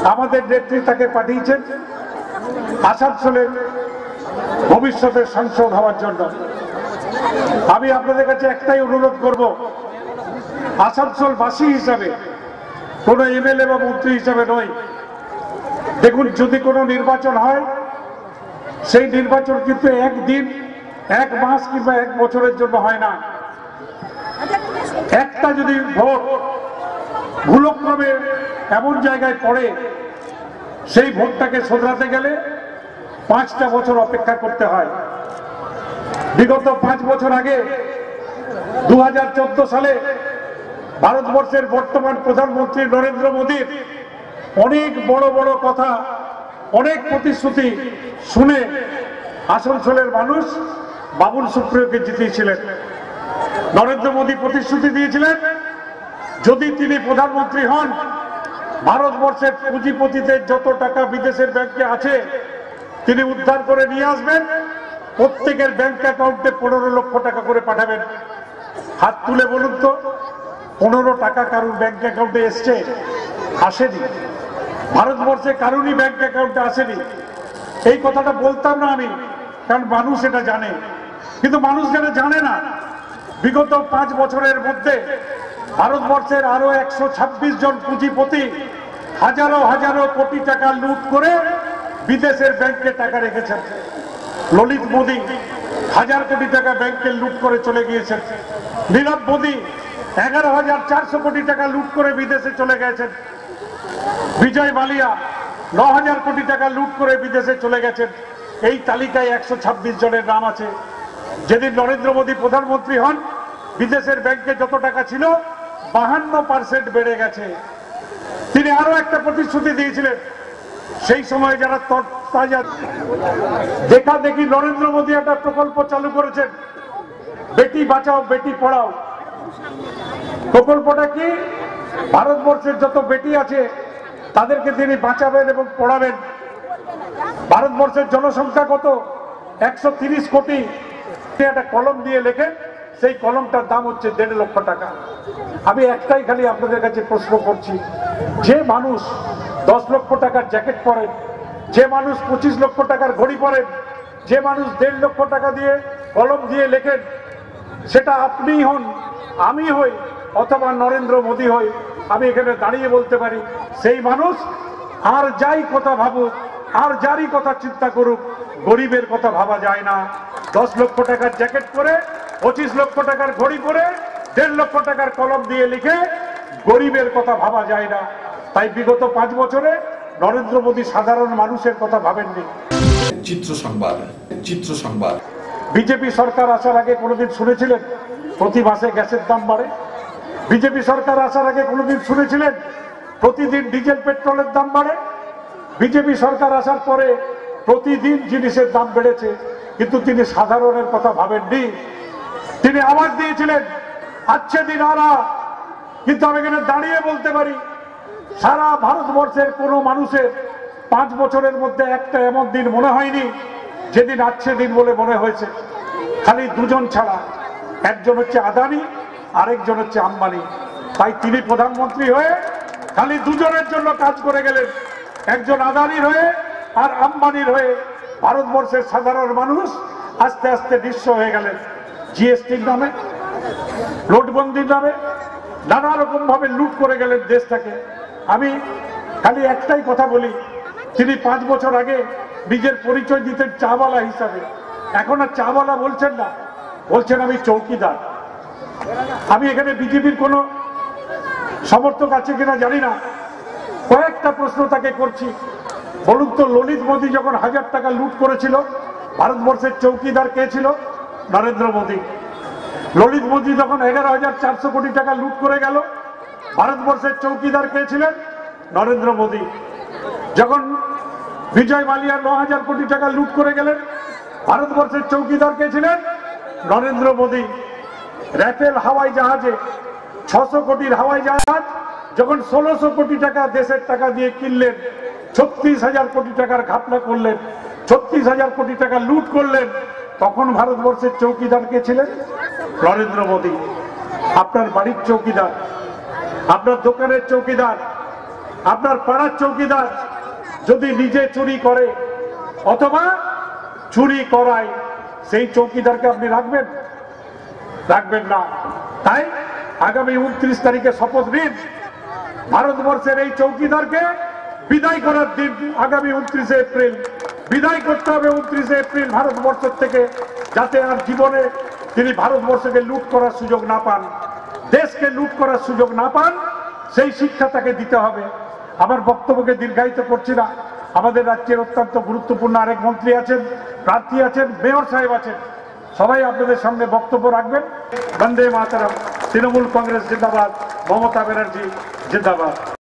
আমাদের নেত্রী তাকে পাঠিয়েছেন আসানসোলের ভবিষ্যতের সাংসদ হওয়ার জন্য। আমি আপনাদের কাছে একটাই অনুরোধ করব, আসানসোলবাসী হিসাবে, কোন এমএলএ বা মন্ত্রী হিসাবে নয়। দেখুন, যদি কোনো নির্বাচন হয়, সেই নির্বাচন কিন্তু একদিন, এক মাস কিংবা এক বছরের জন্য হয় না। একটা যদি ভোট ভুলক্রমে এমন জায়গায় পড়ে, সেই ভোটটাকে শোধরাতে গেলে 5টা বছর অপেক্ষা করতে হয়। বিগত 5 বছর আগে 2014 সালে ভারতবর্ষের বর্তমান প্রধানমন্ত্রী নরেন্দ্র মোদীর অনেক বড় বড় কথা, অনেক প্রতিশ্রুতি শুনে আসানসোলের মানুষ বাবুল সুপ্রিয়কে জিতিয়েছিলেন। নরেন্দ্র মোদী প্রতিশ্রুতি দিয়েছিলেন, যদি তিনি প্রধানমন্ত্রী হন, ভারতবর্ষের পুঁজিপতিদের যত টাকা বিদেশের ব্যাংকে আছে তিনি উদ্ধার করে নিয়ে আসবেন, প্রত্যেকের ব্যাংক অ্যাকাউন্টে 15 লক্ষ টাকা করে পাঠাবেন। হাত তুলে বলুন তো, 15 টাকা কারুর ব্যাংক অ্যাকাউন্টে এসছে? আসেনি। ভারতবর্ষে কারুরই ব্যাংক অ্যাকাউন্টে আসেনি। এই কথাটা বলতাম না আমি, কারণ মানুষ এটা জানে। কিন্তু মানুষ যেটা জানে না, বিগত 5 বছরের মধ্যে ভারতবর্ষের আরো 126 জন পুঁজিপতি হাজারো হাজারো কোটি টাকা লুট করে বিদেশের ব্যাংকে টাকা রেখেছেন। ললিত মোদী 1000 কোটি টাকা ব্যাংকে লুট করে চলে গিয়েছেন। নীরব মোদী 11,400 কোটি টাকা লুট করে বিদেশে চলে গেছেন। বিজয় মালিয়া 9,000 কোটি টাকা লুট করে বিদেশে চলে গেছেন। এই তালিকায় 126 জনের নাম আছে। যেদিন নরেন্দ্র মোদী প্রধানমন্ত্রী হন, বিদেশের ব্যাংকে যত টাকা ছিল 52% বেড়ে গেছে। তিনি আরো একটা প্রতিশ্রুতি দিয়েছিলেন, সেই সময় যারা দেখা দেখি নরেন্দ্র মোদী একটা প্রকল্প চালু করেছেন, বেটি বাঁচাও বেটি পড়াও। প্রকল্পটা কি? ভারতবর্ষের যত বেটি আছে তাদেরকে তিনি বাঁচাবেন এবং পড়াবেন। ভারতবর্ষের জনসংখ্যা কত? 130 কোটি। একটা কলম দিয়ে লেখেন, সেই কলমটার দাম হচ্ছে 1.5 লক্ষ টাকা। আমি একটাই খালি আপনাদের কাছে প্রশ্ন করছি, যে মানুষ 10 লক্ষ টাকার জ্যাকেট পরেন, যে মানুষ 25 লক্ষ টাকার ঘড়ি পরেন, যে মানুষ 1.5 লক্ষ টাকা দিয়ে কলম দিয়ে লেখেন, সেটা আপনি হন, আমি হই, অথবা নরেন্দ্র মোদী হই, আমি এখানে দাঁড়িয়ে বলতে পারি, সেই মানুষ আর যাই কথা ভাবুক, আর যারই কথা চিন্তা করুক, গরিবের কথা ভাবা যায় না। 10 লক্ষ টাকার জ্যাকেট পরে, 25 লক্ষ টাকার ঘড়ি পরে, 1.5 লক্ষ টাকার কলম দিয়ে লিখে গরিবের কথা ভাবা যায় না। তাই বিগত 5 বছরে নরেন্দ্র মোদী সাধারণ মানুষের কথা ভাবেননি। চিত্র সংবাদ। বিজেপি সরকার আসার আগে কোনোদিন শুনেছিলেন প্রতি মাসে গ্যাসের দাম বাড়ে? বিজেপি সরকার আসার আগে কোনোদিন শুনেছিলেন প্রতিদিন ডিজেল পেট্রোলের দাম বাড়ে? বিজেপি সরকার আসার পরে প্রতিদিন জিনিসের দাম বেড়েছে, কিন্তু তিনি সাধারণের কথা ভাবেননি। তিনি আওয়াজ দিয়েছিলেন আচ্ছে দিন আরা, কিন্তু আমি এখানে দাঁড়িয়ে বলতে পারি, সারা ভারতবর্ষের কোনো মানুষের 5 বছরের মধ্যে একটা এমন দিন মনে হয়নি যেদিন আচ্ছে দিন বলে মনে হয়েছে। খালি দুজন ছাড়া, একজন হচ্ছে আদানি, আরেকজন হচ্ছে আম্বানি। তাই তিনি প্রধানমন্ত্রী হয়ে খালি দুজনের জন্য কাজ করে গেলেন, একজন আদানির হয়ে আর আম্বানির হয়ে। ভারতবর্ষের সাধারণ মানুষ আস্তে আস্তে নিঃস্ব হয়ে গেলেন। জিএসটির নামে, নোটবন্দির নামে নানা রকম ভাবে লুট করে গেলেন দেশটাকে। আমি খালি একটাই কথা বলি, তিনি 5 বছর আগে নিজের পরিচয় দিতেন চাওয়ালা হিসাবে, এখন আর চাওয়ালা বলছেন না, বলছেন আমি চৌকিদার। আমি এখানে বিজেপির কোনো সমর্থক আছে কিনা জানি না, কয়েকটা প্রশ্ন তাকে করছি। বলুন তো, ললিত মোদী যখন 1000 টাকা লুট করেছিল, ভারতবর্ষের চৌকিদার কে ছিল? নরেন্দ্র মোদী। ললিত মোদী যখন 11,400 কোটি টাকা লুট করে গেল, ভারতবর্ষের চৌকিদার কে ছিলেন? নরেন্দ্র মোদী। যখন বিজয় মালিয়া 9,000 কোটি টাকা লুট করে গেলেন, ভারতবর্ষের চৌকিদার কে ছিলেন? নরেন্দ্র মোদী। রাফেল হাওয়াই জাহাজে 600 কোটির হাওয়াই জাহাজ যখন 1600 কোটি টাকা দেশের টাকা দিয়ে কিনলেন, 36,000 কোটি টাকার ঘাপলা করলেন, 36,000 কোটি টাকা লুট করলেন, তখন ভারতবর্ষের চৌকিদার কে ছিলেন? নরেন্দ্র মোদী। আপনার বাড়ির চৌকিদার, আপনার দোকানের চৌকিদার, আপনার পাড়ার চৌকিদার যদি নিজে চুরি করে অথবা চুরি করায়, সেই চৌকিদারকে আপনি রাখবেন? রাখবেন না। তাই আগামী 29 তারিখে শপথ নিন, ভারতবর্ষের এই চৌকিদারকে বিদায় করার দিন আগামী 29 এপ্রিল। বিদায় করতে হবে 29 এপ্রিল ভারতবর্ষ থেকে, যাতে আর জীবনে তিনি ভারতবর্ষকে লুট করার সুযোগ না পান, দেশকে লুট করার সুযোগ না পান, সেই শিক্ষা তাকে দিতে হবে। আমার বক্তব্যকে দীর্ঘায়িত করছি না। আমাদের রাজ্যের অত্যন্ত গুরুত্বপূর্ণ আরেক মন্ত্রী আছেন, প্রার্থী আছেন, মেয়র সাহেব আছেন, সবাই আপনাদের সামনে বক্তব্য রাখবেন। বন্দে মাতরম। তৃণমূল কংগ্রেস জিন্দাবাদ। মমতা ব্যানার্জি জিন্দাবাদ।